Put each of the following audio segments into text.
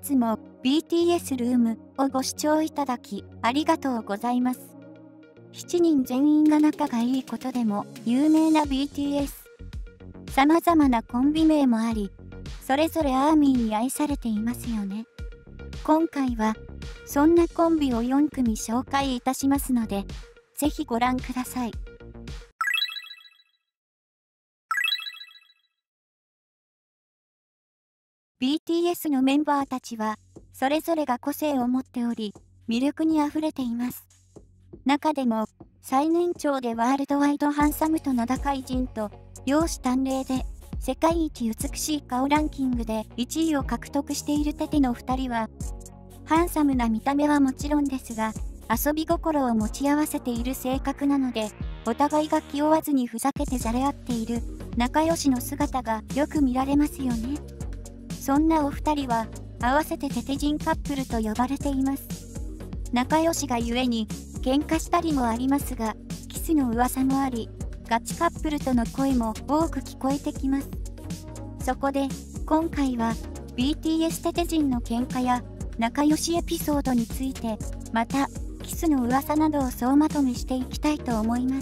つも BTS ルームをご視聴いただきありがとうございます。7人全員が仲がいいことでも有名な BTS。様々なコンビ名もあり、それぞれアーミーに愛されていますよね。今回はそんなコンビを4組紹介いたしますので、ぜひご覧ください。BTS のメンバーたちは、それぞれが個性を持っており、魅力にあふれています。中でも、最年長でワールドワイドハンサムと名高いジンと、容姿端麗で、世界一美しい顔ランキングで1位を獲得しているテテの2人は、ハンサムな見た目はもちろんですが、遊び心を持ち合わせている性格なので、お互いが気負わずにふざけてじゃれ合っている仲良しの姿がよく見られますよね。そんなお二人は、合わせてテテジンカップルと呼ばれています。仲良しがゆえに、喧嘩したりもありますが、キスの噂もあり、ガチカップルとの声も多く聞こえてきます。そこで、今回は、BTS テテジンの喧嘩や、仲良しエピソードについて、また、キスの噂などを総まとめしていきたいと思います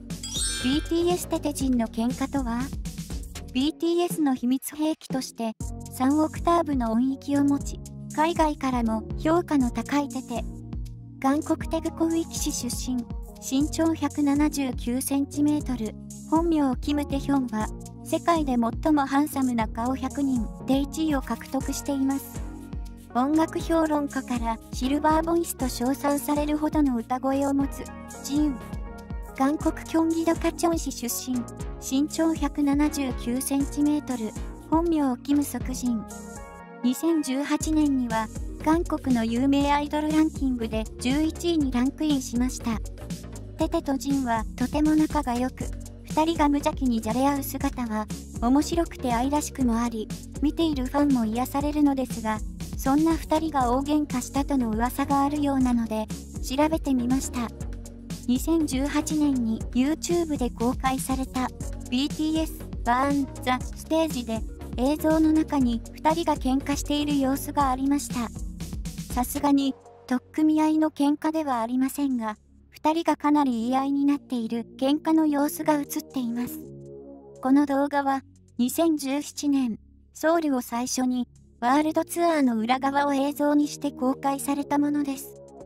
。BTS テテジンの喧嘩とは？ BTS の秘密兵器として、3オクターブの音域を持ち、海外からも評価の高いテテ。韓国テグ広域市出身、身長179cm、本名キム・テヒョンは、世界で最もハンサムな顔100人で1位を獲得しています。音楽評論家からシルバーボイスと称賛されるほどの歌声を持つジン。韓国キョンギドカチョン市出身、身長179cm、本名キム・ソクジン。2018年には韓国の有名アイドルランキングで11位にランクインしました。テテとジンはとても仲が良く、2人が無邪気にじゃれ合う姿は面白くて愛らしくもあり、見ているファンも癒されるのですが、そんな2人が大喧嘩したとの噂があるようなので、調べてみました。2018年に YouTube で公開された BTS Burn the Stage で映像の中に2人が喧嘩している様子がありました。さすがに取っ組み合いの喧嘩ではありませんが、2人がかなり言い合いになっている喧嘩の様子が映っています。この動画は2017年、ソウルを最初にワールドツアーの裏側を映像にして公開されたものです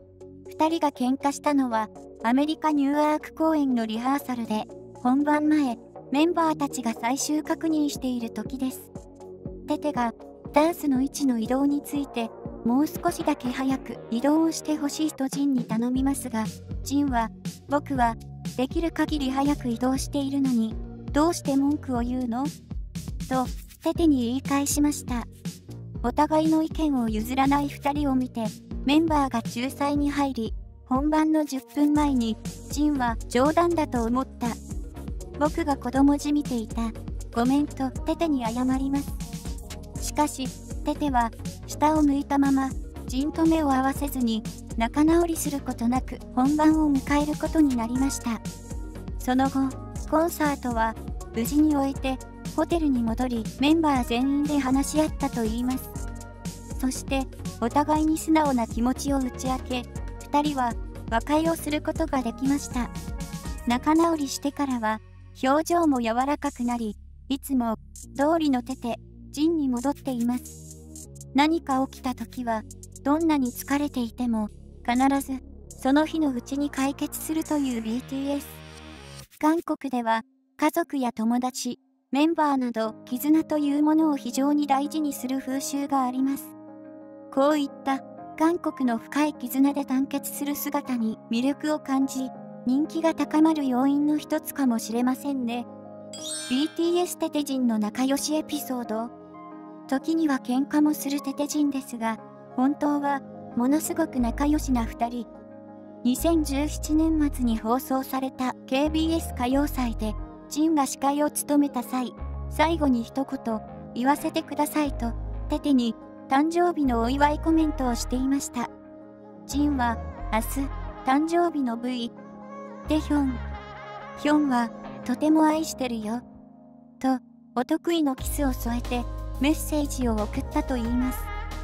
。2人が喧嘩したのはアメリカ・ニューアーク公演のリハーサルで、本番前、メンバーたちが最終確認している時です。テテがダンスの位置の移動について、もう少しだけ早く移動をしてほしいとジンに頼みますが、ジンは、僕はできる限り早く移動しているのに、どうして文句を言うの？と、テテに言い返しました。お互いの意見を譲らない2人を見て、メンバーが仲裁に入り、本番の10分前に、ジンは冗談だと思った。僕が子供じみていた。ごめんとテテに謝ります。しかし、テテは下を向いたまま、ジンと目を合わせずに仲直りすることなく本番を迎えることになりました。その後、コンサートは無事に終えて、ホテルに戻りメンバー全員で話し合ったといいます。そして、お互いに素直な気持ちを打ち明け、2人は和解をすることができました。仲直りしてからは、表情も柔らかくなり、いつも通りのテテ、ジンに戻っています。何か起きた時は、どんなに疲れていても、必ずその日のうちに解決するという BTS。韓国では、家族や友達、メンバーなど絆というものを非常に大事にする風習があります。こういった韓国の深い絆で団結する姿に魅力を感じ、人気が高まる要因の一つかもしれませんね。BTS テテジンの仲良しエピソード。時には喧嘩もするテテジンですが、本当はものすごく仲良しな2人。2017年末に放送された KBS 歌謡祭で、ジンが司会を務めた際、最後に一言言わせてくださいと、テテに誕生日のお祝いコメントをしていました。ジンは、明日、誕生日の V。テヒョン。ヒョンは、とても愛してるよ。と、お得意のキスを添えて、メッセージを送ったといいます。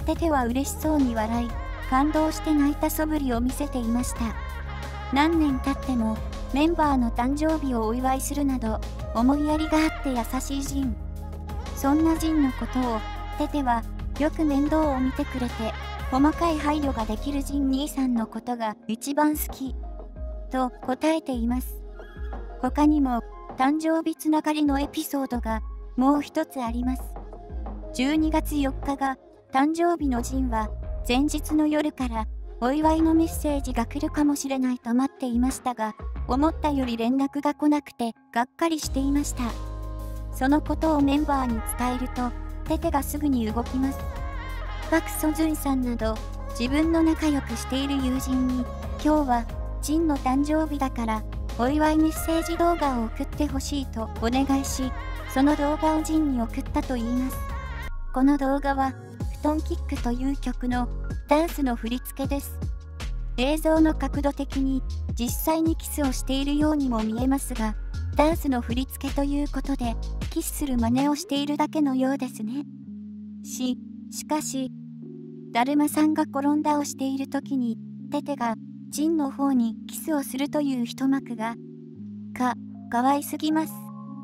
テテは嬉しそうに笑い、感動して泣いた素振りを見せていました。何年経ってもメンバーの誕生日をお祝いするなど、思いやりがあって優しいジン。そんなジンのことを、テテはよく面倒を見てくれて、細かい配慮ができるジン兄さんのことが一番好き、と答えています。他にも、誕生日つながりのエピソードがもう一つあります。12月4日が誕生日のジンは、前日の夜からお祝いのメッセージが来るかもしれないと待っていましたが、思ったより連絡が来なくてがっかりしていました。そのことをメンバーに伝えると、テテがすぐに動きます。パク・ソジュンさんなど自分の仲良くしている友人に、今日はジンの誕生日だからお祝いメッセージ動画を送ってほしいとお願いし、その動画をジンに送ったといいます。この動画は布団キックという曲のダンスの振り付けです。映像の角度的に実際にキスをしているようにも見えますが、ダンスの振り付けということでキスする真似をしているだけのようですね。しかし、だるまさんが転んだをしている時にテテがジンの方にキスをするという一幕がかわいすぎます。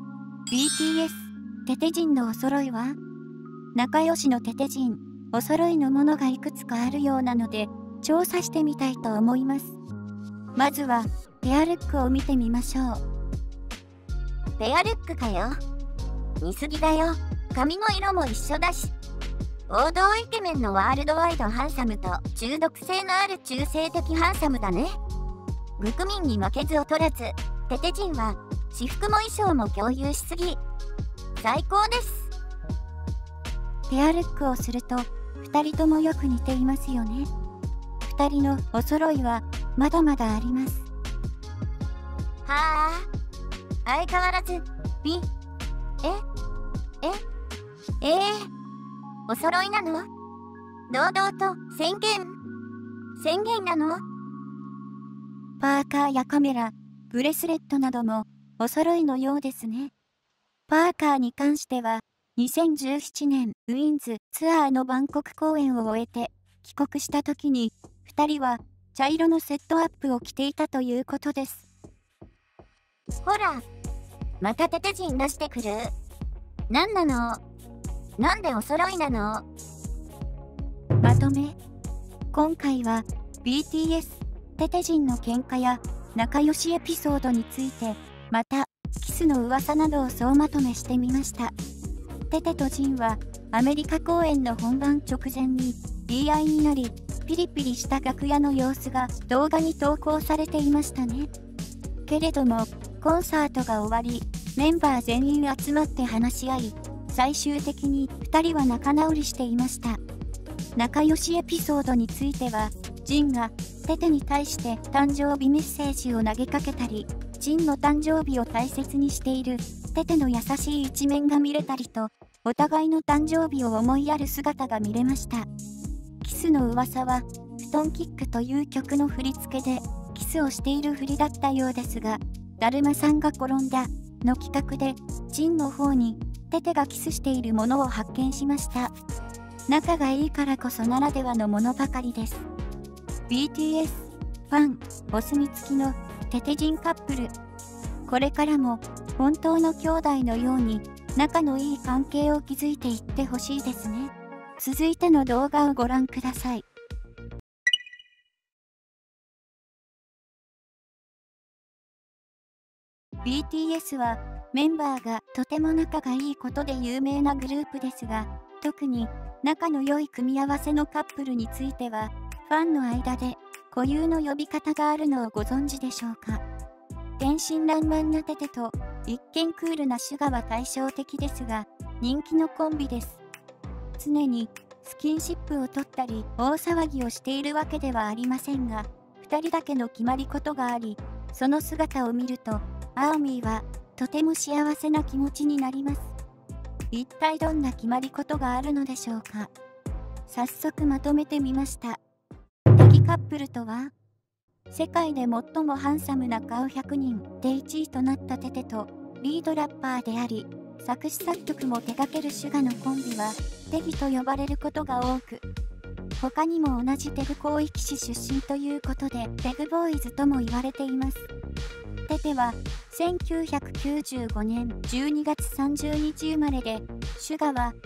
BTS テテジンのお揃いは、仲良しのテテジンお揃いのものがいくつかあるようなので調査してみたいと思います。まずはペアルックを見てみましょう。 ペアルックかよ。似すぎだよ。髪の色も一緒だし。王道イケメンのワールドワイドハンサムと中毒性のある中性的ハンサムだね。グクミンに負けず劣らず、テテジンは私服も衣装も共有しすぎ。最高です。 ペアルックをすると2人ともよく似ていますよね。2人のお揃いはまだまだあります。 はあ、相変わらずお揃いなの？堂々と宣言なの？ パーカーやカメラ、ブレスレットなどもお揃いのようですね。パーカーに関しては、2017年ウィンズツアーのバンコク公演を終えて帰国した時に、2人は茶色のセットアップを着ていたということです。 ほら、またテテジン出してくる。なんなの？なんでお揃いなの？ まとめ。今回は BTS テテジンの喧嘩や仲良しエピソードについて、またキスの噂などを総まとめしてみました。テテとジンはアメリカ公演の本番直前に言い合いになり、ピリピリした楽屋の様子が動画に投稿されていましたね。けれどもコンサートが終わり、メンバー全員集まって話し合い、最終的に2人は仲直りしていました。仲良しエピソードについては、ジンがテテに対して誕生日メッセージを投げかけたり、ジンの誕生日を大切にしているテテの優しい一面が見れたりと、お互いの誕生日を思いやる姿が見れました。キスの噂は、布団キックという曲の振り付けでキスをしている振りだったようですが、だるまさんが転んだの企画で、ジンの方にテテがキスしているものを発見しました。仲がいいからこそならではのものばかりです。BTS ファンお墨付きのテテジンカップル。これからも本当の兄弟のように仲のいい関係を築いていってほしいですね。続いての動画をご覧ください。BTS はメンバーがとても仲がいいことで有名なグループですが、特に仲の良い組み合わせのカップルについては、ファンの間で固有の呼び方があるのをご存知でしょうか。天真爛漫なテテと一見クールなシュガは対照的ですが、人気のコンビです。常にスキンシップを取ったり大騒ぎをしているわけではありませんが、2人だけの決まり事があり、その姿を見ると、アーミーはとても幸せな気持ちになります。一体どんな決まり事があるのでしょうか。早速まとめてみました。敵カップルとは、世界で最もハンサムな顔100人で1位となったテテと、リードラッパーであり、作詞作曲も手掛けるシュガのコンビは、テギと呼ばれることが多く、 他にも同じテグ広域市出身ということでテグボーイズとも言われています。テテは1995年12月30日生まれで、シュガは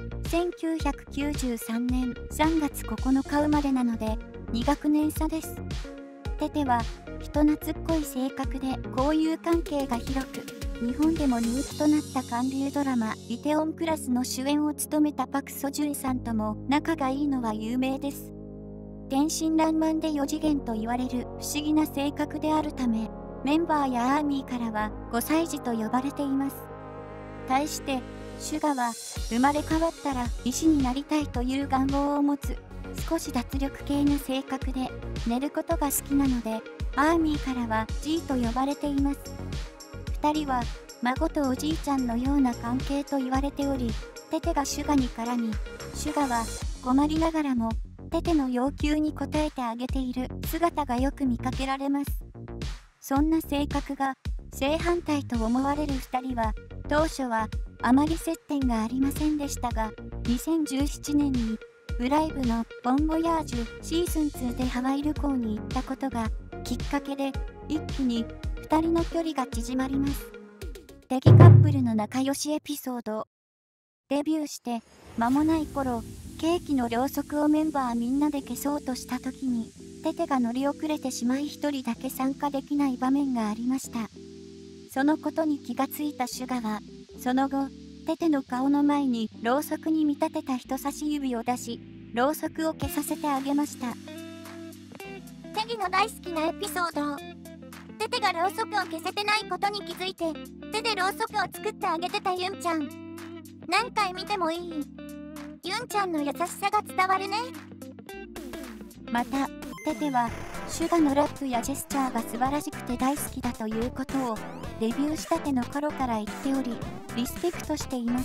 1993年3月9日生まれなので2学年差です。テテは人懐っこい性格で交友関係が広く、日本でも人気となった韓流ドラマ「梨泰院クラス」の主演を務めたパク・ソジュンさんとも仲がいいのは有名です。天真爛漫で4次元と言われる不思議な性格であるため、メンバーやアーミーからは5歳児と呼ばれています。対してシュガは生まれ変わったら医師になりたいという願望を持つ少し脱力系な性格で、寝ることが好きなのでアーミーからは G と呼ばれています。2人は孫とおじいちゃんのような関係と言われており、テテがシュガに絡み、シュガは困りながらもテテの要求に応えてあげている姿がよく見かけられます。そんな性格が正反対と思われる2人は、当初はあまり接点がありませんでしたが、2017年にブライブのボンボヤージュシーズン2でハワイ旅行に行ったことがきっかけで、一気に2人の距離が縮まります。テギカップルの仲良しエピソード。デビューして間もない頃、ケーキのろうそくをメンバーみんなで消そうとした時に、テテが乗り遅れてしまい1人だけ参加できない場面がありました。そのことに気がついたシュガは、その後、テテの顔の前にろうそくに見立てた人差し指を出し、ろうそくを消させてあげました。 テギの大好きなエピソード。テテがろうそくを消せてないことに気づいて、手でろうそくを作ってあげてたユンちゃん。何回見てもいい。ユンちゃんの優しさが伝わるね。 また、テテはシュガのラップやジェスチャーが素晴らしくて大好きだということをデビューしたての頃から言っており、リスペクトしています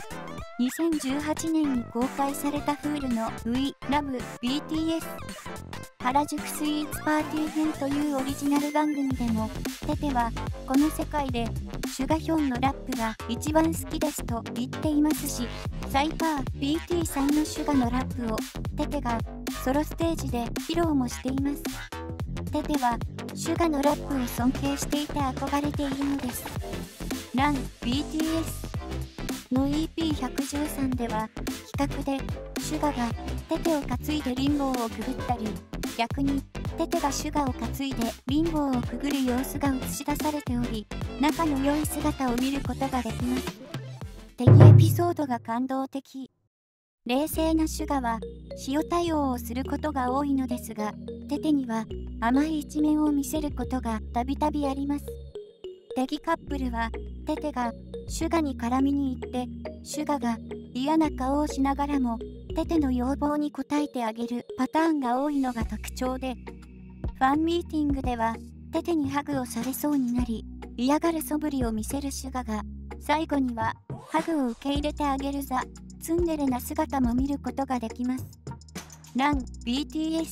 。2018年に公開された Hulu の We Love BTS 原宿スイーツパーティー編というオリジナル番組でも、テテはこの世界でシュガヒョンのラップが一番好きですと言っていますし、サイパー BT さんのシュガのラップをテテがソロステージで披露もしています。テテはシュガのラップを尊敬していて憧れているのです。ラン BTS の EP113 では企画でシュガがテテを担いでリンボーをくぐったり、逆にテテがシュガを担いでリンボーをくぐる様子が映し出されており、仲の良い姿を見ることができます。テギエピソードが感動的。冷静なシュガは塩対応をすることが多いのですが、テテには甘い一面を見せることがたびたびあります。テギカップルはテテがシュガに絡みに行って、シュガが嫌な顔をしながらもテテの要望に応えてあげるパターンが多いのが特徴で、ファンミーティングではテテにハグをされそうになり嫌がる素振りを見せるシュガが、最後にはハグを受け入れてあげるツンデレな姿も見ることができます。ラン BTS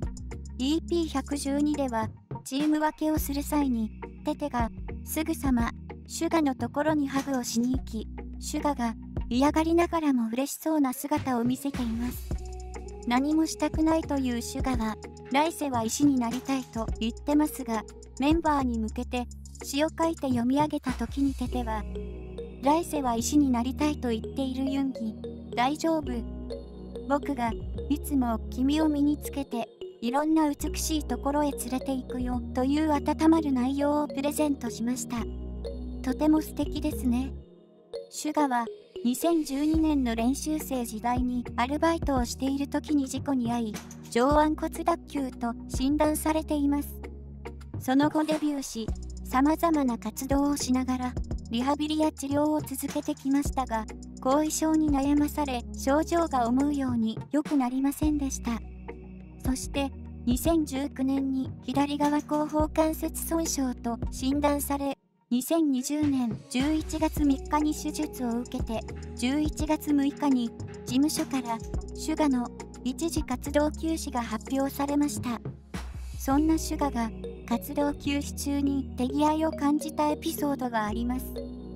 EP112 ではチーム分けをする際にテテがすぐさまシュガのところにハグをしに行き、シュガが嫌がりながらも嬉しそうな姿を見せています。何もしたくないというシュガは来世は医師になりたいと言ってますが、メンバーに向けて詩を書いて読み上げた時にテテは、来世は医師になりたいと言っているユンギ、大丈夫。僕がいつも君を身につけていろんな美しいところへ連れて行くよという温まる内容をプレゼントしました。とても素敵ですね。シュガは2012年の練習生時代にアルバイトをしている時に事故に遭い、上腕骨脱臼と診断されています。その後デビューし、様々な活動をしながらリハビリや治療を続けてきましたが、後遺症に悩まされ症状が思うように良くなりませんでした。そして2019年に左側後方関節損傷と診断され、2020年11月3日に手術を受けて、11月6日に事務所からシュガの一時活動休止が発表されました。そんなシュガが活動休止中に手際を感じたエピソードがあります。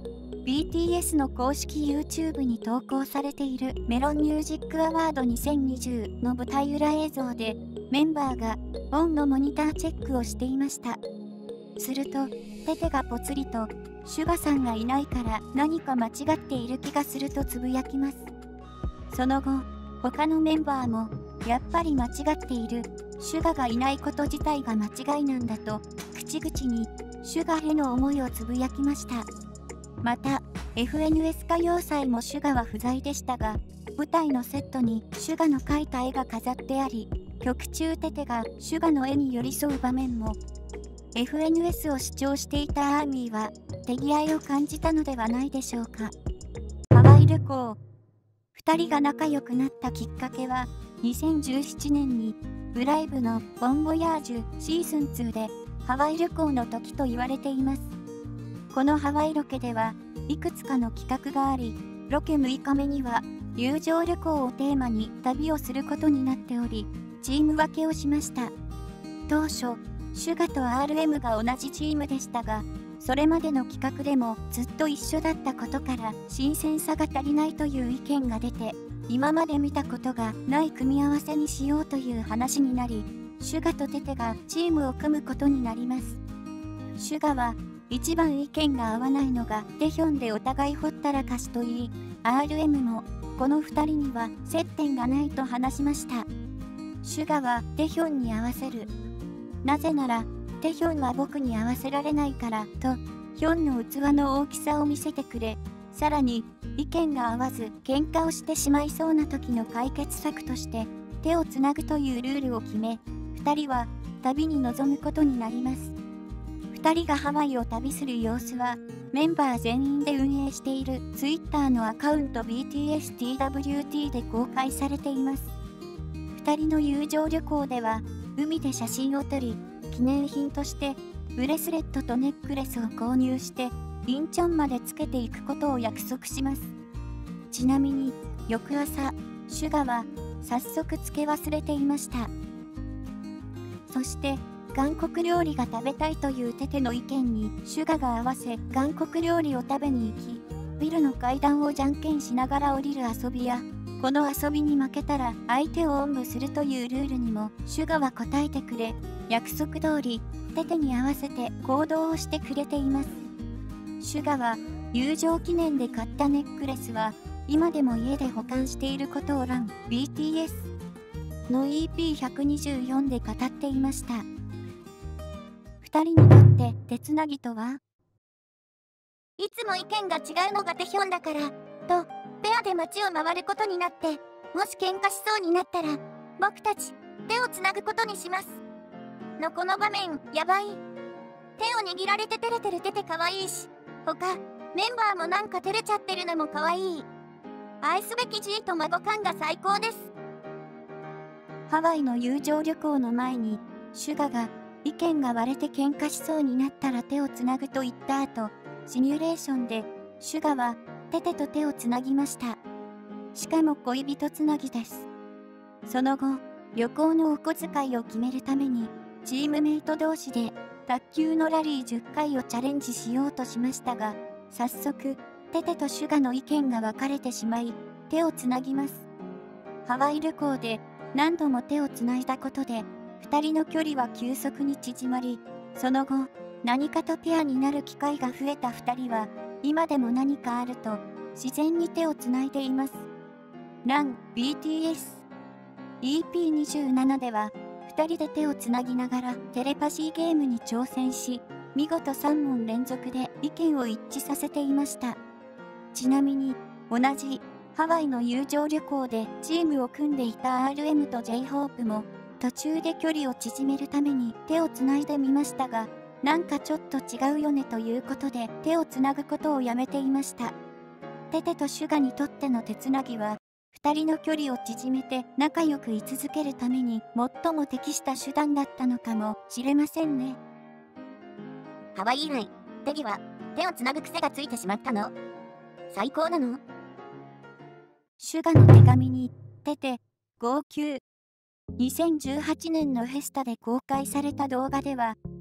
BTS の公式 YouTube に投稿されているメロンミュージックアワード2020の舞台裏映像で、メンバーがオンのモニターチェックをしていました。すると、テテがぽつりと、シュガさんがいないから何か間違っている気がするとつぶやきます。その後、他のメンバーも、やっぱり間違っている、シュガがいないこと自体が間違いなんだと、口々にシュガへの思いをつぶやきました。また、FNS 歌謡祭もシュガは不在でしたが、舞台のセットにシュガの描いた絵が飾ってあり、曲中テテがシュガの絵に寄り添う場面も、FNS を視聴していたアーミーは手際を感じたのではないでしょうか。ハワイ旅行。2人が仲良くなったきっかけは、2017年にブライブのボンボヤージュシーズン2でハワイ旅行の時と言われています。このハワイロケではいくつかの企画があり、ロケ6日目には友情旅行をテーマに旅をすることになっており、チーム分けをしました。当初、シュガと RM が同じチームでしたが、それまでの企画でもずっと一緒だったことから新鮮さが足りないという意見が出て、今まで見たことがない組み合わせにしようという話になり、シュガとテテがチームを組むことになります。シュガは一番意見が合わないのがテヒョンでお互いほったらかしといい、RM もこの2人には接点がないと話しました。シュガはテヒョンに合わせる。なぜなら、テヒョンは僕に合わせられないからと、ヒョンの器の大きさを見せてくれ、さらに意見が合わず喧嘩をしてしまいそうな時の解決策として、手をつなぐというルールを決め、2人は旅に臨むことになります。2人がハワイを旅する様子は、メンバー全員で運営している Twitter のアカウント BTSTWT で公開されています。2人の友情旅行では、海で写真を撮り、記念品としてブレスレットとネックレスを購入してインチョンまでつけていくことを約束します。ちなみに翌朝、シュガは早速つけ忘れていました。そして韓国料理が食べたいというテテの意見にシュガが合わせ、韓国料理を食べに行き、ビルの階段をじゃんけんしながら降りる遊びや、この遊びに負けたら相手をおんぶするというルールにもシュガは答えてくれ、約束通りテテに合わせて行動をしてくれています。シュガは友情記念で買ったネックレスは今でも家で保管していることをBTS の EP124 で語っていました。2人にとって手つなぎとは？ いつも意見が違うのがテヒョンだからとペアで街を回ることになって、もし喧嘩しそうになったら僕たち手をつなぐことにしますのこの場面やばい。手を握られて照れてるテテかわいいし、他メンバーもなんか照れちゃってるのもかわいい。愛すべき G と孫感が最高です。 ハワイの友情旅行の前にシュガが意見が割れて喧嘩しそうになったら手をつなぐと言った後、シミュレーションでシュガはテテと手をつなぎました。しかも恋人つなぎです。その後、旅行のお小遣いを決めるためにチームメイト同士で卓球のラリー10回をチャレンジしようとしましたが、早速テテとシュガの意見が分かれてしまい、手をつなぎます。ハワイ旅行で何度も手をつないだことで2人の距離は急速に縮まり、その後何かとペアになる機会が増えた2人は今でも何かあると自然に手をつないでいます。BTS EP27 では2人で手をつなぎながらテレパシーゲームに挑戦し、見事3問連続で意見を一致させていました。ちなみに同じハワイの友情旅行でチームを組んでいた RM と J-HOPE も途中で距離を縮めるために手をつないでみましたが、なんかちょっと違うよねということで手をつなぐことをやめていました。テテとシュガにとっての手つなぎは、2人の距離を縮めて仲良く居続けるために最も適した手段だったのかもしれませんね。 ハワイ以来、テギは手をつなぐ癖がついてしまったの？最高なの？ シュガの手紙にテテ号泣。2018年のフェスタで公開された動画では、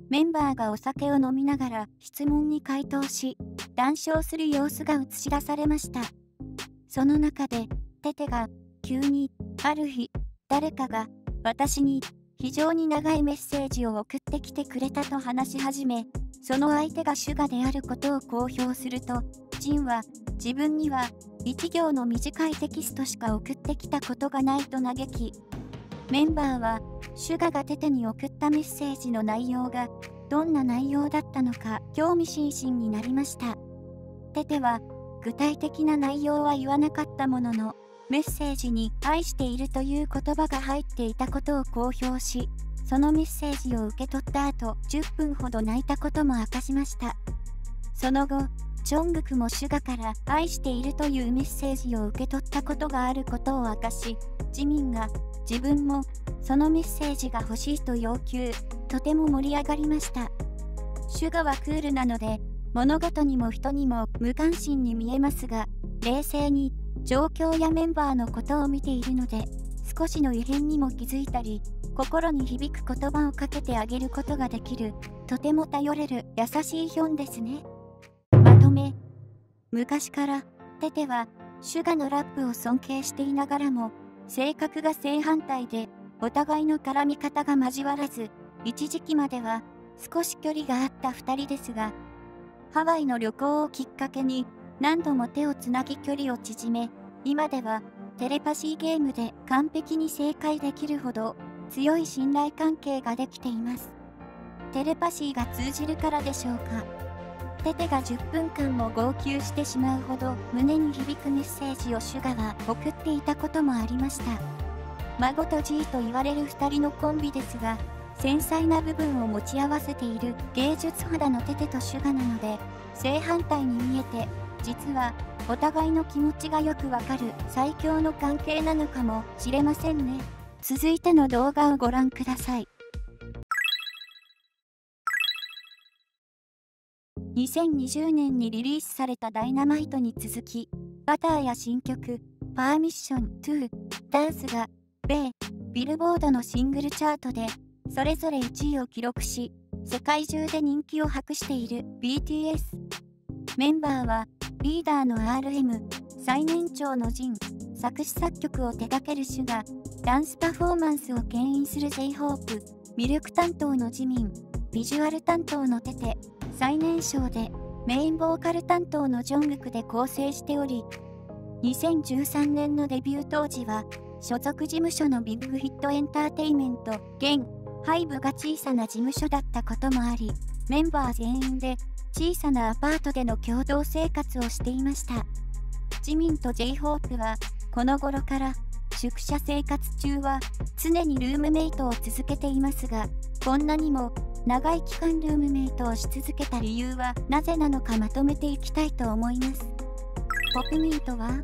メンバーがお酒を飲みながら質問に回答し、談笑する様子が映し出されました。その中で、テテが、急に、ある日、誰かが、私に、非常に長いメッセージを送ってきてくれたと話し始め、その相手がシュガであることを公表すると、ジンは、自分には、1行の短いテキストしか送ってきたことがないと嘆き、メンバーは、シュガがテテに送ったメッセージの内容が、どんな内容だったのか興味津々になりました。テテは、具体的な内容は言わなかったものの、メッセージに愛しているという言葉が入っていたことを公表し、そのメッセージを受け取った後、10分ほど泣いたことも明かしました。その後、チョングクもシュガから愛しているというメッセージを受け取ったことがあることを明かし、ジミンが自分もそのメッセージが欲しいと要求、とても盛り上がりました。シュガはクールなので、物事にも人にも無関心に見えますが、冷静に状況やメンバーのことを見ているので、少しの異変にも気づいたり、心に響く言葉をかけてあげることができる、とても頼れる優しいヒョンですね。まとめ。昔からテテはシュガのラップを尊敬していながらも、性格が正反対で、お互いの絡み方が交わらず、一時期までは少し距離があった2人ですが、ハワイの旅行をきっかけに何度も手をつなぎ距離を縮め、今ではテレパシーゲームで完璧に正解できるほど強い信頼関係ができています。テレパシーが通じるからでしょうか。テテが10分間も号泣してしまうほど胸に響くメッセージをシュガは送っていたこともありました。孫とGと言われる2人のコンビですが、繊細な部分を持ち合わせている芸術肌のテテとシュガなので、正反対に見えて、実はお互いの気持ちがよくわかる最強の関係なのかもしれませんね。続いての動画をご覧ください。2020年にリリースされたダイナマイトに続き、バターや新曲、パーミッション2、ダンスが、米、ビルボードのシングルチャートで、それぞれ1位を記録し、世界中で人気を博している BTS。メンバーは、リーダーの RM、最年長のジン、作詞作曲を手掛けるシュガ、ダンスパフォーマンスを牽引する J-HOPE、ミルク担当のジミン、ビジュアル担当のテテ、最年少でメインボーカル担当のジョングクで構成しており、2013年のデビュー当時は、所属事務所のビッグヒットエンターテイメント、現、ハイブが小さな事務所だったこともあり、メンバー全員で小さなアパートでの共同生活をしていました。ジミンと J-HOPE は、この頃から宿舎生活中は常にルームメイトを続けていますが、こんなにも長い期間ルームメイトをし続けた理由はなぜなのかまとめていきたいと思います。ポプミンとは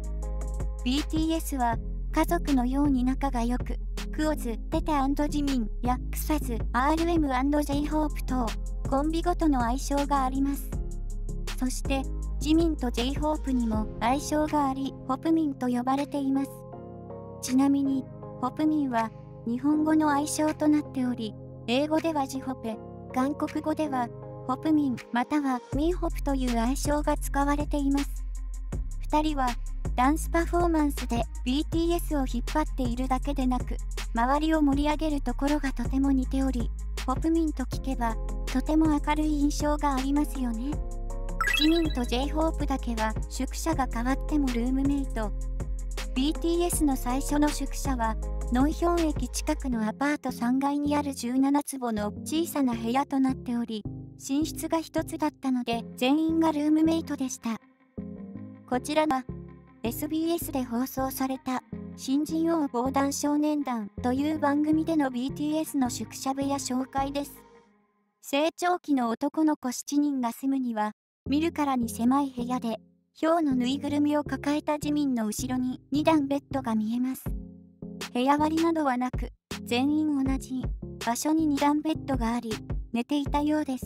BTS は家族のように仲が良く、クオズ、テテ&ジミンやクサズ、RM&J-HOPE 等、コンビごとの愛称があります。そして、ジミンと J-HOPE にも愛称があり、ホプミンと呼ばれています。ちなみに、ホプミンは日本語の愛称となっており、英語ではジホペ、韓国語ではホプミンまたはミンホプという愛称が使われています。2人はダンスパフォーマンスで BTS を引っ張っているだけでなく、周りを盛り上げるところがとても似ており、ホプミンと聞けばとても明るい印象がありますよね。ジミンと J-HOPE だけは宿舎が変わってもルームメイト。BTS の最初の宿舎はノンヒョン駅近くのアパート3階にある17坪の小さな部屋となっており、寝室が1つだったので全員がルームメイトでした。こちらは SBS で放送された新人王防弾少年団という番組での BTS の宿舎部屋紹介です。成長期の男の子7人が住むには見るからに狭い部屋で、ヒョウのぬいぐるみを抱えたジミンの後ろに2段ベッドが見えます。部屋割りなどはなく、全員同じ場所に2段ベッドがあり、寝ていたようです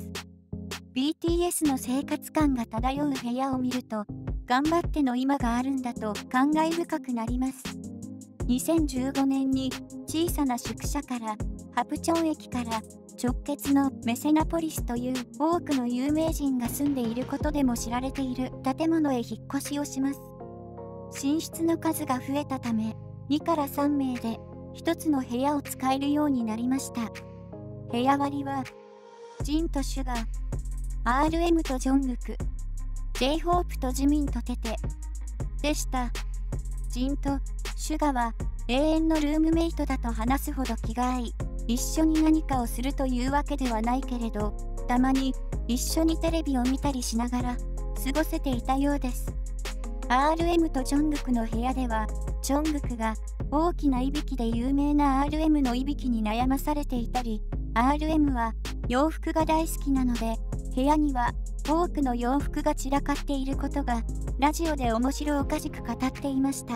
。BTS の生活感が漂う部屋を見ると、頑張っての今があるんだと感慨深くなります。2015年に小さな宿舎からハプチョン駅から直結のメセナポリスという多くの有名人が住んでいることでも知られている建物へ引っ越しをします。寝室の数が増えたため、2から3名で1つの部屋を使えるようになりました。部屋割りは、ジンとシュガー、RM とジョングク、J ホープとジミンとテテでした。ジンとシュガは永遠のルームメイトだと話すほど気が合い、一緒に何かをするというわけではないけれど、たまに一緒にテレビを見たりしながら過ごせていたようです。RM とジョングクの部屋では、ジョングクが大きないびきで有名な RM のいびきに悩まされていたり、RM は洋服が大好きなので、部屋には多くの洋服が散らかっていることがラジオで面白おかしく語っていました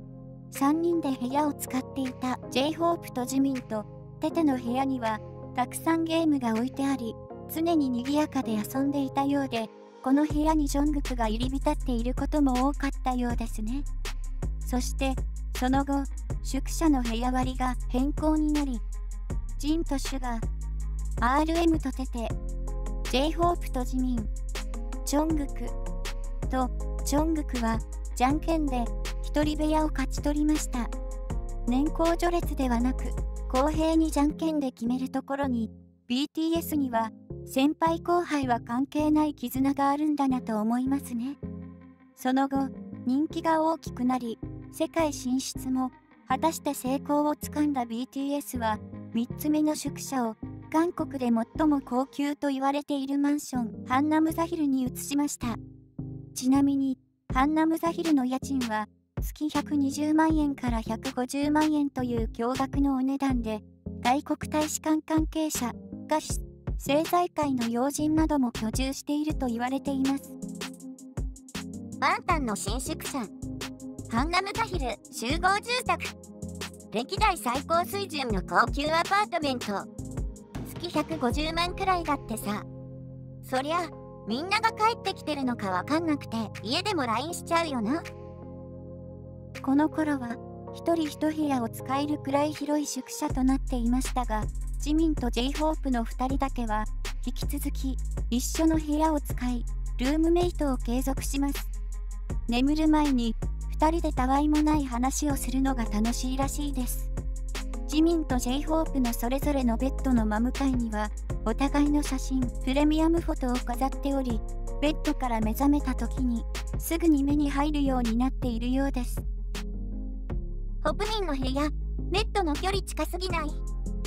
。3人で部屋を使っていた J ホープとジミンとテテの部屋にはたくさんゲームが置いてあり、常に賑やかで遊んでいたようで、この部屋にジョングクが入り浸っていることも多かったようですね。そしてその後、宿舎の部屋割りが変更になり、ジンとシュガー、RM とテテ、J ホープとジミン、ジョングクとジョングクはじゃんけんで一人部屋を勝ち取りました。年功序列ではなく、公平にじゃんけんで決めるところに、BTS には先輩後輩は関係ない絆があるんだなと思いますね。その後、人気が大きくなり、世界進出も果たして成功をつかんだ BTS は、3つ目の宿舎を韓国で最も高級と言われているマンション、ハンナムザヒルに移しました。ちなみに、ハンナムザヒルの家賃は、月120万円から150万円という驚愕のお値段で、外国大使館関係者、画師、政財界の要人なども居住していると言われています。 バンタンの新宿舎、ハンナムザヒル集合住宅、歴代最高水準の高級アパートメント、月150万くらいだってさ。そりゃみんなが帰ってきてるのかわかんなくて家でも LINE しちゃうよな。 この頃は一人一部屋を使えるくらい広い宿舎となっていましたが、ジミンと J ホープの2人だけは引き続き一緒の部屋を使い、ルームメイトを継続します。眠る前に2人でたわいもない話をするのが楽しいらしいです。ジミンと J ホープのそれぞれのベッドの真向かいにはお互いの写真、プレミアムフォトを飾っており、ベッドから目覚めた時にすぐに目に入るようになっているようです。 ホプミンの部屋、ベッドの距離近すぎない？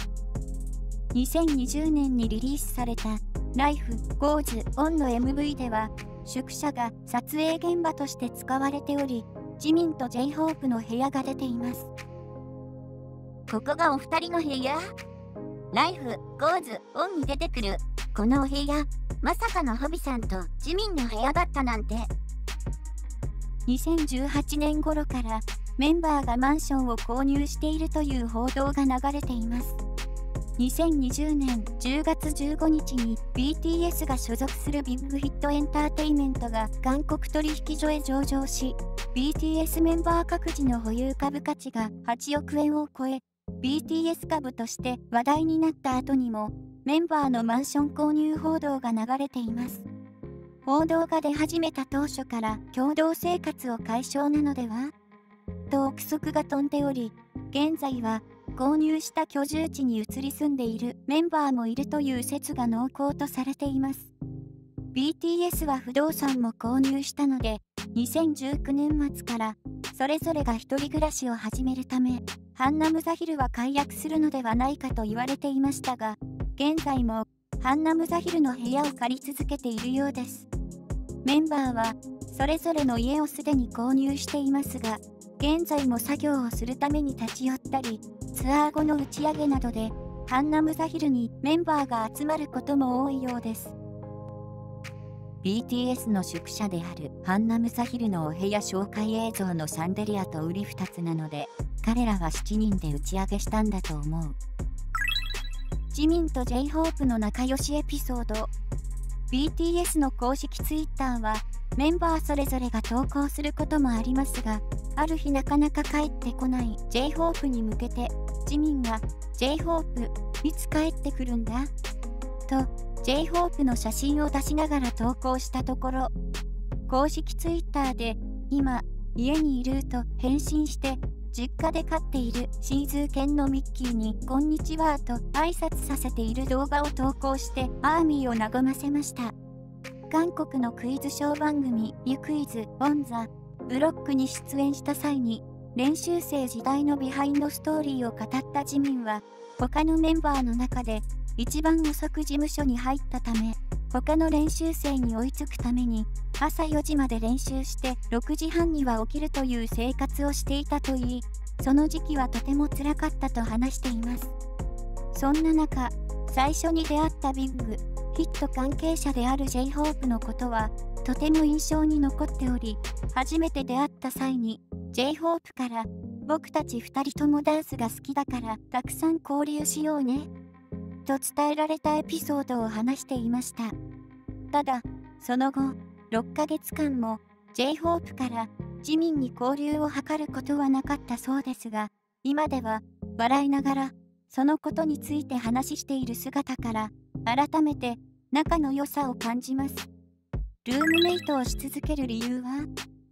2020年にリリースされた Life Goes On の MV では、宿舎が撮影現場として使われており、ジミンと J ホープの部屋が出ています。 ここがお二人の部屋？ライフゴーズオンに出てくるこのお部屋、まさかのホビさんとジミンの部屋だったなんて。 2018年頃からメンバーがマンションを購入しているという報道が流れています。2020年10月15日に BTS が所属するビッグヒットエンターテイメントが韓国取引所へ上場し、BTS メンバー各自の保有株価値が8億円を超え、BTS 株として話題になった後にもメンバーのマンション購入報道が流れています。報道が出始めた当初から共同生活を解消なのではと憶測が飛んでおり、現在は購入した居住地に移り住んでいるメンバーもいるという説が濃厚とされています。BTS は不動産も購入したので、2019年末からそれぞれが一人暮らしを始めるため、ハンナムザヒルは解約するのではないかと言われていましたが、現在もハンナムザヒルの部屋を借り続けているようです。メンバーはそれぞれの家をすでに購入していますが、現在も作業をするために立ち寄ったり、ツアー後の打ち上げなどでハンナムザヒルにメンバーが集まることも多いようです。BTS の宿舎であるハンナムザヒルのお部屋紹介映像のシャンデリアと売り2つなので、彼らは7人で打ち上げしたんだと思う。ジミンと J ホープの仲良しエピソード。BTS の公式 Twitter はメンバーそれぞれが投稿することもありますが、ある日なかなか帰ってこない J ホープに向けて、ジミンが J ホープいつ帰ってくるんだと J-HOPE の写真を出しながら投稿したところ、公式ツイッターで今家にいると返信して実家で飼っているシーズー犬のミッキーにこんにちはと挨拶させている動画を投稿してアーミーを和ませました。韓国のクイズショー番組ユクイズオンザブロックに出演した際に練習生時代のビハインドストーリーを語ったジミンは他のメンバーの中で一番遅く事務所に入ったため、他の練習生に追いつくために朝4時まで練習して6時半には起きるという生活をしていたといい、その時期はとても辛かったと話しています。そんな中、最初に出会ったビッグヒット関係者である J-HOPE のことはとても印象に残っており、初めて出会った際に J-HOPE から僕たち2人ともダンスが好きだからたくさん交流しようねと伝えられたエピソードを話していました。ただ、その後、6ヶ月間も J-HOPE からジミンに交流を図ることはなかったそうですが、今では笑いながらそのことについて話している姿から改めて仲の良さを感じます。ルームメイトをし続ける理由は？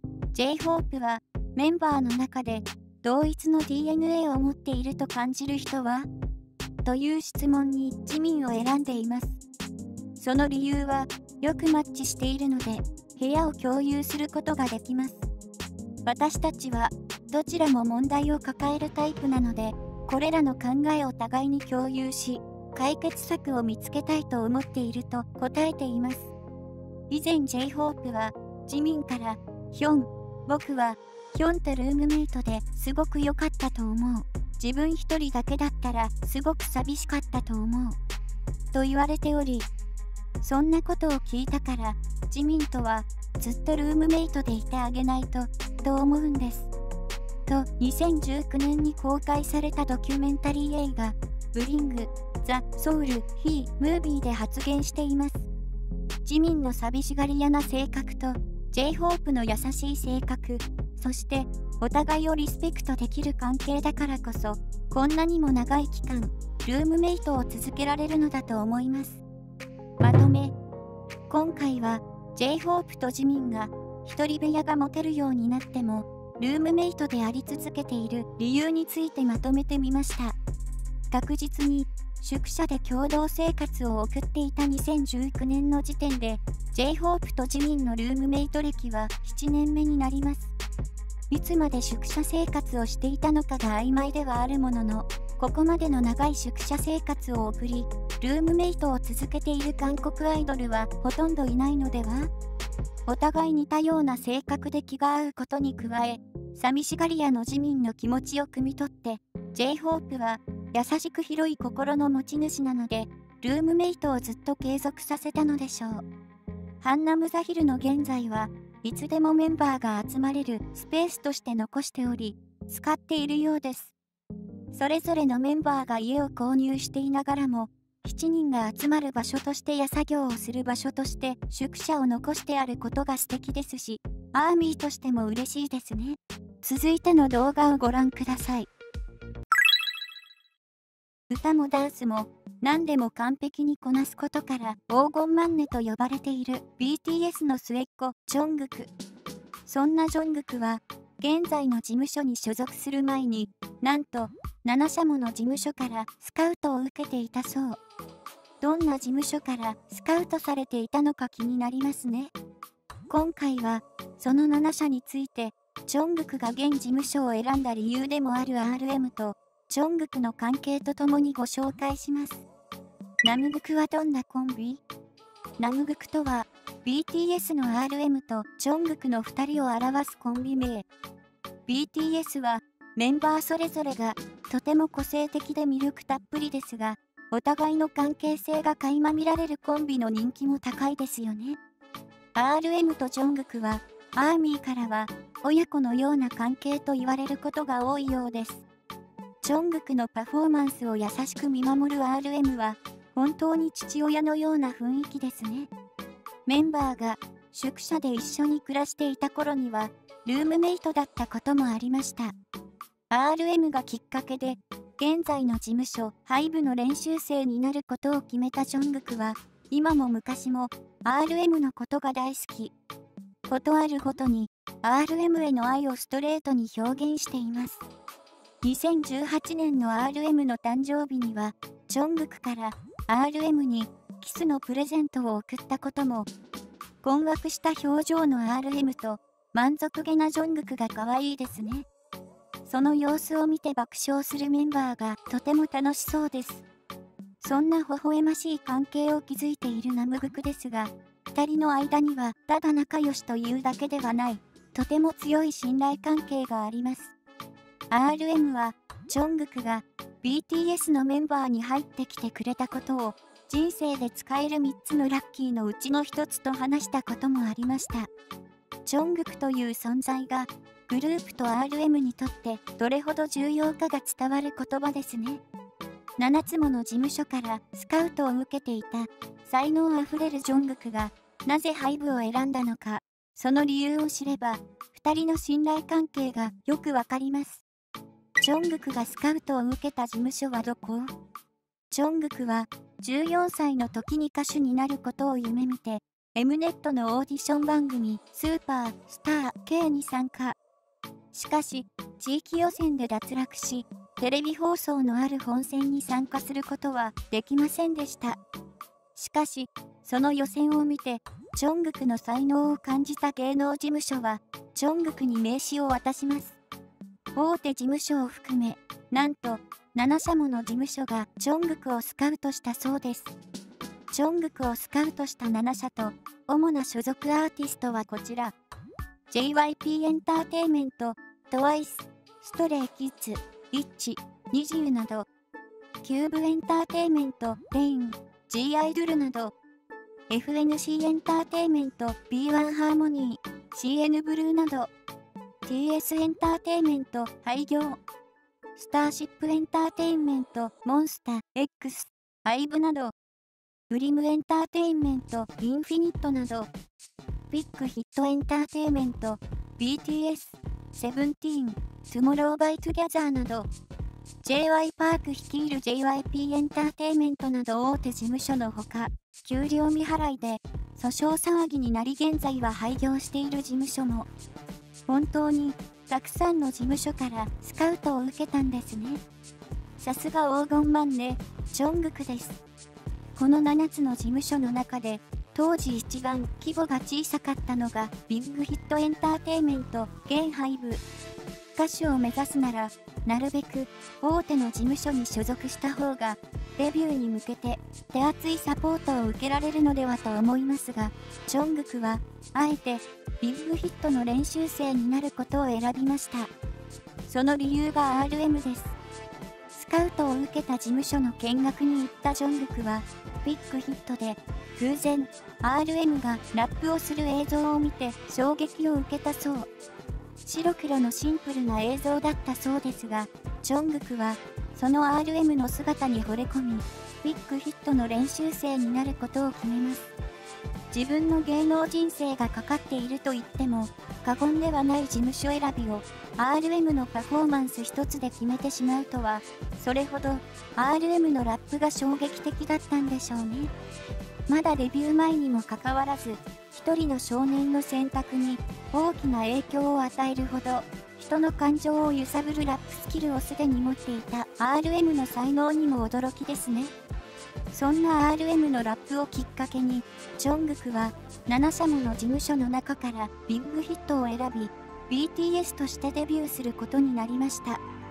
J-HOPE はメンバーの中で同一の DNA を持っていると感じる人は？という質問にジミンを選んでいます。その理由はよくマッチしているので部屋を共有することができます。私たちはどちらも問題を抱えるタイプなので、これらの考えを互いに共有し解決策を見つけたいと思っていると答えています。以前 J-HOPE はジミンからヒョン、僕はヒョンとルームメイトですごく良かったと思う。自分一人だけだったらすごく寂しかったと思う。と言われており、そんなことを聞いたからジミンとはずっとルームメイトでいてあげないと思うんです。と2019年に公開されたドキュメンタリー映画ブリング・ザ・ソウル・ヒー・ムービーで発言しています。ジミンの寂しがり屋な性格と J-HOPE の優しい性格、そしてお互いをリスペクトできる関係だからこそこんなにも長い期間ルームメイトを続けられるのだと思います。まとめ、今回は J-HOPE とジミンが一人部屋が持てるようになってもルームメイトであり続けている理由についてまとめてみました。確実に宿舎で共同生活を送っていた2019年の時点で J-HOPE とジミンのルームメイト歴は7年目になります。いつまで宿舎生活をしていたのかが曖昧ではあるものの、ここまでの長い宿舎生活を送り、ルームメイトを続けている韓国アイドルはほとんどいないのでは？お互い似たような性格で気が合うことに加え、寂しがり屋のジミンの気持ちを汲み取って、J-HOPE は優しく広い心の持ち主なので、ルームメイトをずっと継続させたのでしょう。ハンナムザヒルの現在はいつでもメンバーが集まれるスペースとして残しており、使っているようです。それぞれのメンバーが家を購入していながらも、7人が集まる場所としてや作業をする場所として宿舎を残してあることが素敵ですし、アーミーとしても嬉しいですね。続いての動画をご覧ください。歌もダンスも何でも完璧にこなすことから黄金マンネと呼ばれている BTS の末っ子ジョングク。そんなジョングクは現在の事務所に所属する前になんと7社もの事務所からスカウトを受けていたそう。どんな事務所からスカウトされていたのか気になりますね。今回はその7社についてジョングクが現事務所を選んだ理由でもある RM とジョングクの関係とともにご紹介します。ナムグクはどんなコンビ？ナムグクとは BTS の RM とジョングクの2人を表すコンビ名。BTS はメンバーそれぞれがとても個性的で魅力たっぷりですが、お互いの関係性が垣間見られるコンビの人気も高いですよね。RM とジョングクはアーミーからは親子のような関係と言われることが多いようです。ジョングクのパフォーマンスを優しく見守る RM は本当に父親のような雰囲気ですね。メンバーが宿舎で一緒に暮らしていた頃にはルームメイトだったこともありました。RM がきっかけで現在の事務所HYBEの練習生になることを決めたジョングクは、今も昔も RM のことが大好き。ことあるごとに RM への愛をストレートに表現しています。2018年の RM の誕生日には、ジョングクから RM にキスのプレゼントを贈ったことも、困惑した表情の RM と満足げなジョングクが可愛いですね。その様子を見て爆笑するメンバーがとても楽しそうです。そんな微笑ましい関係を築いているナムグクですが、2人の間にはただ仲良しというだけではない、とても強い信頼関係があります。RM は、ジョングクが BTS のメンバーに入ってきてくれたことを、人生で使える3つのラッキーのうちの1つと話したこともありました。ジョングクという存在が、グループと RM にとってどれほど重要かが伝わる言葉ですね。7つもの事務所からスカウトを受けていた才能あふれるジョングクがなぜHYBEを選んだのか、その理由を知れば2人の信頼関係がよくわかります。ジョングクがスカウトを受けた事務所はどこ？ジョングクは14歳の時に歌手になることを夢見て Mnet のオーディション番組スーパースター K に参加。しかし地域予選で脱落し、テレビ放送のある本戦に参加することはできませんでした。しかし、その予選を見て、ジョングクの才能を感じた芸能事務所は、ジョングクに名刺を渡します。大手事務所を含め、なんと7社もの事務所がジョングクをスカウトしたそうです。ジョングクをスカウトした7社と、主な所属アーティストはこちら。JYP エンターテイメント、TWICE、ストレイキッズ、ITZY、NiziUなど、キューブエンターテイメント、RAIN、G アイドルなど、FNC エンターテイメント、B1 ハーモニー、CN ブルーなど、TS エンターテイメント、廃業、スターシップエンターテイメント、モンスター、X、HYBEなど、グリムエンターテイメント、インフィニットなど、ビッグヒットエンターテイメント、BTS、セブンティーン、トゥモローバイトゥギャザーなど、J.Y. パーク率いる JYP エンターテイメントなど大手事務所のほか、給料未払いで訴訟騒ぎになり現在は廃業している事務所も、本当にたくさんの事務所からスカウトを受けたんですね。さすが黄金マンね、ジョングクです。この7つの事務所の中で、当時一番規模が小さかったのがビッグヒットエンターテイメント、現HYBE。歌手を目指すなら、なるべく大手の事務所に所属した方が、デビューに向けて手厚いサポートを受けられるのではと思いますが、ジョングクは、あえてビッグヒットの練習生になることを選びました。その理由が RM です。スカウトを受けた事務所の見学に行ったジョングクは、ビッグヒットで、偶然 RM がラップをする映像を見て衝撃を受けたそう。白黒のシンプルな映像だったそうですが、ジョングクはその RM の姿に惚れ込み、ビッグヒットの練習生になることを決めます。自分の芸能人生がかかっていると言っても過言ではない事務所選びを RM のパフォーマンス一つで決めてしまうとは、それほど RM のラップが衝撃的だったんでしょうね。まだデビュー前にもかかわらず、一人の少年の選択に大きな影響を与えるほど、人の感情を揺さぶるラップスキルをすでに持っていた RM の才能にも驚きですね。そんな RM のラップをきっかけに、ジョングクは7社もの事務所の中からビッグヒットを選び、BTS としてデビューすることになりました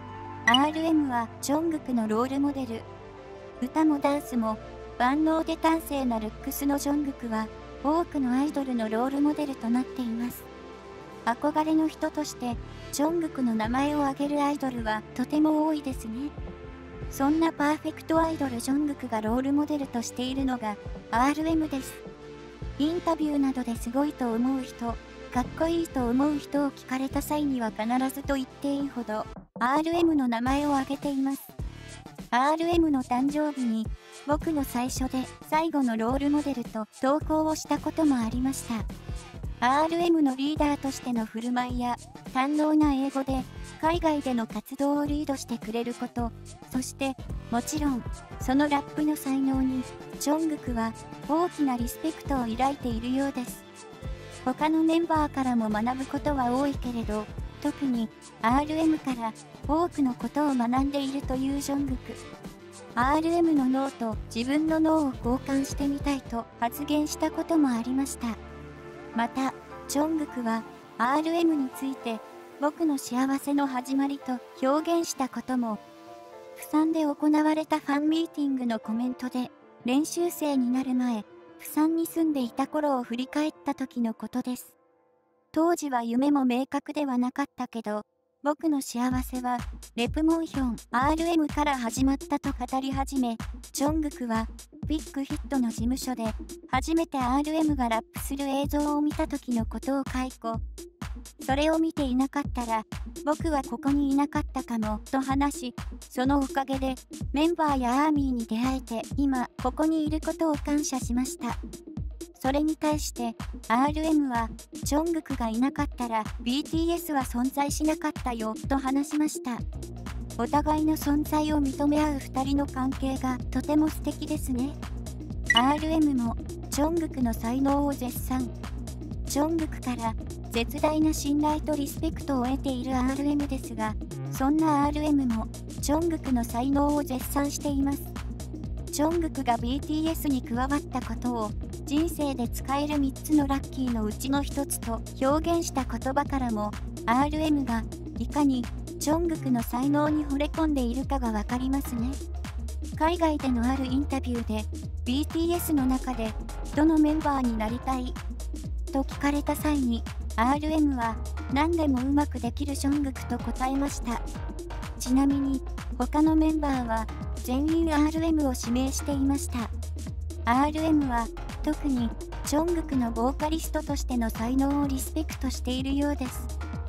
。RM はジョングクのロールモデル。歌もダンスも万能で端正なルックスのジョングクは多くのアイドルのロールモデルとなっています。憧れの人としてジョングクの名前を挙げるアイドルはとても多いですね。そんなパーフェクトアイドルジョングクがロールモデルとしているのが RM です。インタビューなどですごいと思う人、かっこいいと思う人を聞かれた際には必ずと言っていいほど RM の名前を挙げています。RM の誕生日に僕の最初で最後のロールモデルと投稿をしたこともありました。 RM のリーダーとしての振る舞いや堪能な英語で海外での活動をリードしてくれること、そしてもちろんそのラップの才能にジョングクは大きなリスペクトを抱いているようです。他のメンバーからも学ぶことは多いけれど、特に RM から多くのことを学んでいるというジョングク。RM の脳と自分の脳を交換してみたいと発言したこともありました。また、ジョングクは RM について僕の幸せの始まりと表現したことも、プサンで行われたファンミーティングのコメントで、練習生になる前、プサンに住んでいた頃を振り返った時のことです。当時は夢も明確ではなかったけど、僕の幸せはレプモンヒョン RM から始まったと語り始め、ジョングクはビッグヒットの事務所で初めて RM がラップする映像を見た時のことを解雇。それを見ていなかったら僕はここにいなかったかもと話し、そのおかげでメンバーやアーミーに出会えて今ここにいることを感謝しました。それに対して RM はジョングクがいなかったら BTS は存在しなかったよと話しました。お互いの存在を認め合う2人の関係がとても素敵ですね。RM もジョングクの才能を絶賛。ジョングクから絶大な信頼とリスペクトを得ている RM ですが、そんな RM もジョングクの才能を絶賛しています。ジョングクが BTS に加わったことを人生で使える3つのラッキーのうちの1つと表現した言葉からも RM がいかにジョングクの才能に惚れ込んでいるかがわかりますね。海外でのあるインタビューで BTS の中でどのメンバーになりたいと聞かれた際に RM は何でもうまくできるジョングクと答えました。ちなみに他のメンバーは全員 RM を指名していました。RM は特にジョングクのボーカリストとしての才能をリスペクトしているようです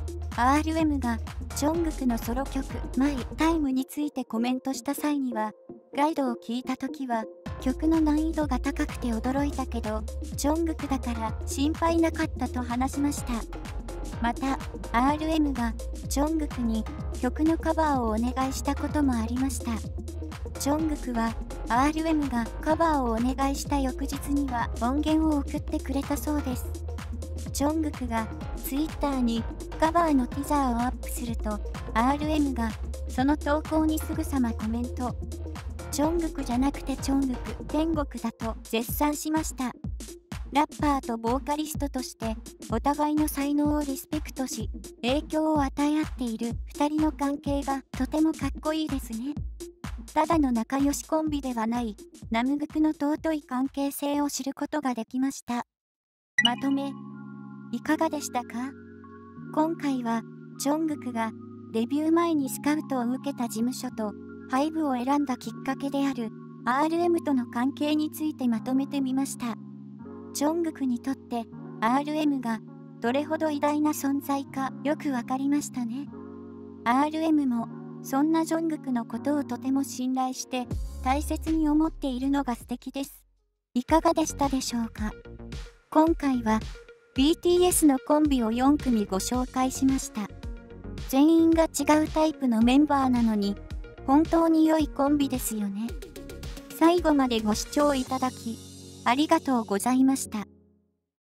。RM がジョングクのソロ曲マイタイムについてコメントした際には、ガイドを聞いた時は曲の難易度が高くて驚いたけど、ジョングクだから心配なかったと話しました。また RM がジョングクに曲のカバーをお願いしたこともありました。ジョングクは RM がカバーをお願いした翌日には音源を送ってくれたそうです。ジョングクが Twitter にカバーのティザーをアップすると RM がその投稿にすぐさまコメント。ジョングクじゃなくてチョングク、天国だと絶賛しました。ラッパーとボーカリストとしてお互いの才能をリスペクトし、影響を与え合っている2人の関係がとてもかっこいいですね。ただの仲良しコンビではないナムグクの尊い関係性を知ることができました。まとめ、いかがでしたか？今回はジョングクがデビュー前にスカウトを受けた事務所とHYBEを選んだきっかけである RM との関係についてまとめてみました。ジョングクにとって RM がどれほど偉大な存在かよくわかりましたね。RM もそんなジョングクのことをとても信頼して大切に思っているのが素敵です。いかがでしたでしょうか？今回は BTS のコンビを4組ご紹介しました。全員が違うタイプのメンバーなのに本当に良いコンビですよね。最後までご視聴いただきありがとうございました。